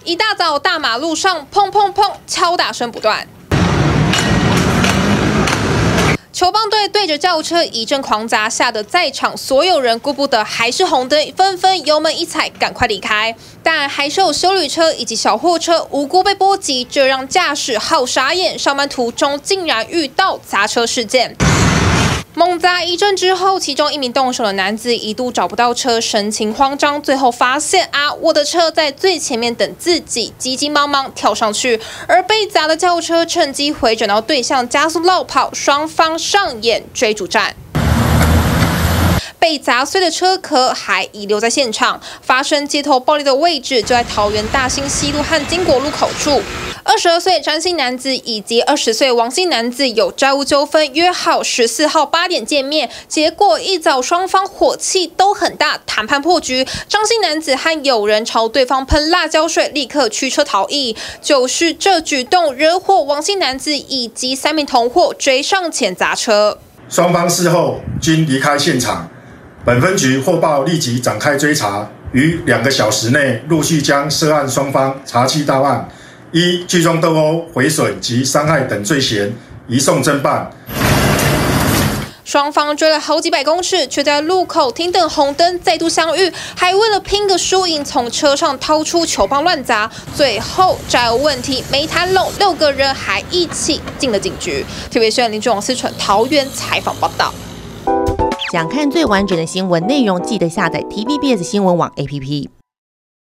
一大早大马路上砰砰砰敲打声不断。 球棒队对着轿车一阵狂砸，吓得在场所有人顾不得还是红灯，纷纷油门一踩，赶快离开。但还是有休旅车以及小货车无辜被波及，这让驾驶好傻眼。上班途中竟然遇到砸车事件。 猛砸一阵之后，其中一名动手的男子一度找不到车，神情慌张。最后发现我的车在最前面等自己，急急忙忙跳上去。而被砸的轿车趁机回转到对向，加速绕跑，双方上演追逐战。 被砸碎的车壳还遗留在现场，发生街头暴力的位置就在桃园大兴西路和经国路口处。22岁詹姓男子以及20岁王姓男子有债务纠纷，约好14号8点见面，结果一早双方火气都很大，谈判破局。张姓男子和友人朝对方喷辣椒水，立刻驱车逃逸。就是这举动惹火王姓男子以及3名同伙，追上前砸车。 双方事后均离开现场。 本分局获报立即展开追查，于2个小时内陆续将涉案双方查缉到案，依聚众斗殴、毁损及伤害等罪嫌移送侦办。 双方追了好几百公尺，却在路口停等红灯再度相遇，还为了拼个输赢，从车上掏出球棒乱砸。最后债务问题没谈拢，6个人还一起进了警局。TVBS 林志王思纯桃园采访报道。 想看最完整的新闻内容，记得下载 TVBS 新闻网 APP。